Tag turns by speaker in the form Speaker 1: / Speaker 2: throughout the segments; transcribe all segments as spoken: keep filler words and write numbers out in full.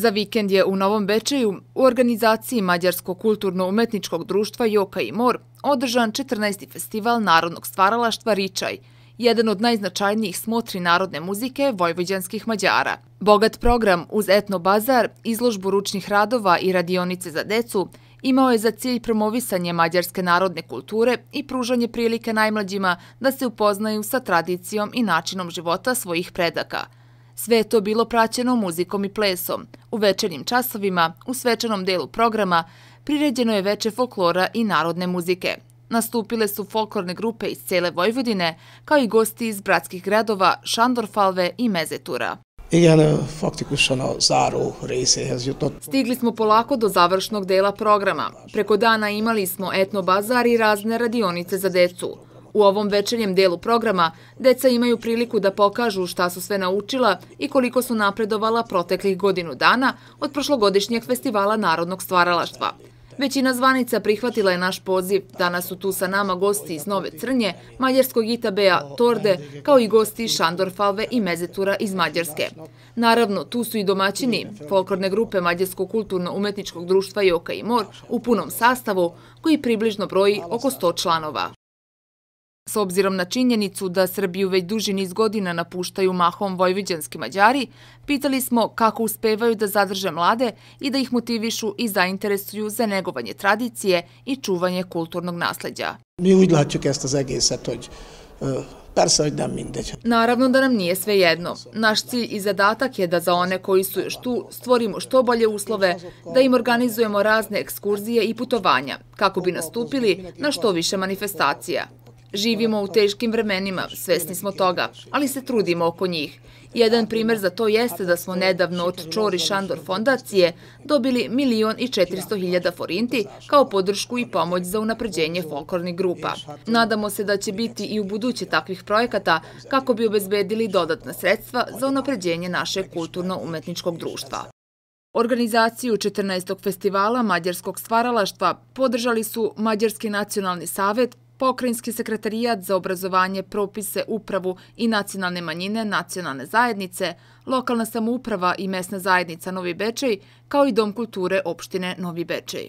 Speaker 1: Za vikend je u Novom Bečeju u organizaciji Mađarskog kulturno-umetničkog društva Joka i Mor održan četrnaesti festival narodnog stvaralaštva Ričaj, jedan od najznačajnijih smotri narodne muzike vojvođanskih Mađara. Bogat program uz etno bazar, izložbu ručnih radova i radionice za decu imao je za cilj promovisanje mađarske narodne kulture i pružanje prilike najmlađima da se upoznaju sa tradicijom i načinom života svojih predaka. Sve je to bilo praćeno muzikom i plesom. U večernjim časovima, u svečanom delu programa, priređeno je veče folklora i narodne muzike. Nastupile su folklorne grupe iz cele Vojvodine, kao i gosti iz bratskih gradova Sándorfalve i Mezetura.
Speaker 2: Igen, faktikusan a záró részéhez jutott.
Speaker 1: Stigli smo polako do završnog dela programa. Preko dana imali smo etno bazar i razne radionice za decu. U ovom večernjem delu programa deca imaju priliku da pokažu šta su sve naučila i koliko su napredovala proteklih godinu dana od prošlogodišnjeg festivala narodnog stvaralaštva. Većina zvanica prihvatila je naš poziv. Danas su tu sa nama gosti iz Nove Crnje, mađarskog Itabea, Torde, kao i gosti iz Sándorfalve i Mezetura iz Mađarske. Naravno, tu su i domaćini, folklorne grupe Mađarskog kulturno-umetničkog društva Joka i Mor u punom sastavu, koji približno broji oko sto članova. S obzirom na činjenicu da Srbiju već duži niz godina napuštaju mahom vojvođanski Mađari, pitali smo kako uspevaju da zadrže mlade i da ih motivišu i zainteresuju za negovanje tradicije i čuvanje kulturnog nasleđa.
Speaker 2: Mi úgy látjuk ezt az egészet, hogy persze, hogy nem mindegy.
Speaker 1: Naravno da nam nije sve jedno. Naš cilj i zadatak je da za one koji su još tu stvorimo što bolje uslove, da im organizujemo razne ekskurzije i putovanja, kako bi nastupili na što više manifestacija. Živimo u teškim vremenima, svesni smo toga, ali se trudimo oko njih. Jedan primer za to jeste da smo nedavno od Čori Šandor fondacije dobili milion i četiristo hiljada forinti kao podršku i pomoć za unapređenje folklornih grupa. Nadamo se da će biti i u buduće takvih projekata kako bi obezbedili dodatna sredstva za unapređenje našeg kulturno-umetničkog društva. Organizaciju četrnaestog festivala mađarskog stvaralaštva podržali su Mađarski nacionalni savet, Pokrajinski sekretarijat za obrazovanje, propise, upravu i nacionalne manjine nacionalne zajednice, lokalna samouprava i mesna zajednica Novi Bečej, kao i Dom kulture opštine Novi Bečej.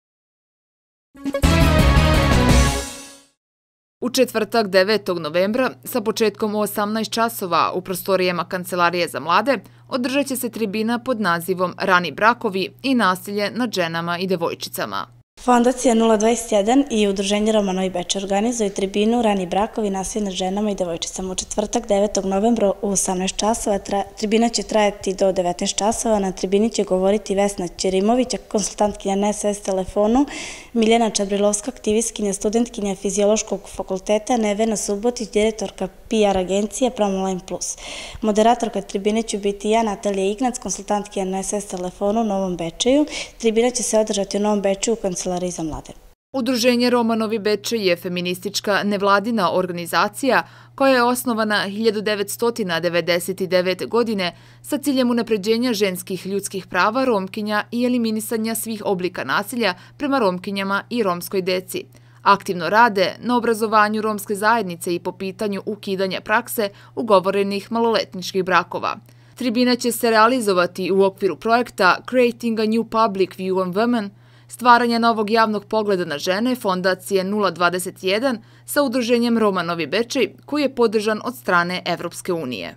Speaker 1: U četvrtak devetog novembra sa početkom u osamnaest časova u prostorijama Kancelarije za mlade održat će se tribina pod nazivom Rani brakovi i nasilje nad ženama i devojčicama.
Speaker 3: Fondacija nula dvadeset jedan i Udruženje Roma Novi Bečej organizuju tribinu Rani brakovi, nasilje nad ženama i devojčicama. U četvrtak devetog novembra u osamnaest časova tribina će trajati do devetnaest časova. Na tribini će govoriti Vesna Ćerimović, konsultantkinja na S O S telefonu, Miljana Čabrilovska, aktivistkinja, studentkinja Fiziološkog fakulteta, Nevena Subotić, direktorka P R agencije Promoline Plus. Moderatorka tribine će biti ja, Natalija Ignac, konsultantkinja na S O S telefonu u Novom Bečeju. Tribina će se održati u Novom Bečeju u Kancelariji za mlade. Udruženje Roma Novi Bečej je feministička nevladina organizacija koja je osnovana hiljadu devetsto devedeset devete. godine sa ciljem unapređenja ženskih ljudskih prava Romkinja i eliminisanja svih oblika nasilja prema Romkinjama i romskoj deci. Aktivno rade na obrazovanju romske zajednice i po pitanju ukidanja prakse ugovorenih maloletničkih brakova. Tribina će se realizovati u okviru projekta Creating a New Public View on Women, stvaranja novog javnog pogleda na žene fondacije nula dvadeset jedan sa Udruženjem Roma Novi Bečej, koji je podržan od strane Evropske unije.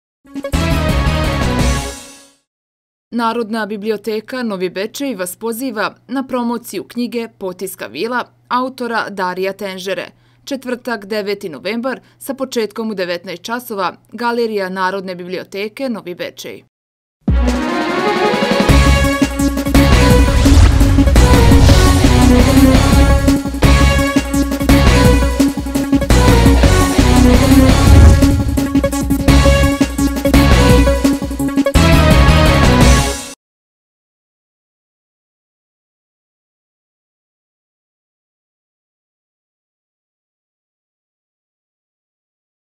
Speaker 3: Narodna biblioteka Novi Bečej vas poziva na promociju knjige Potiska vila autora Darija Tenžere. Četvrtak deveti novembar sa početkom u devetnaest časova, Galerija Narodne biblioteke Novi Bečej.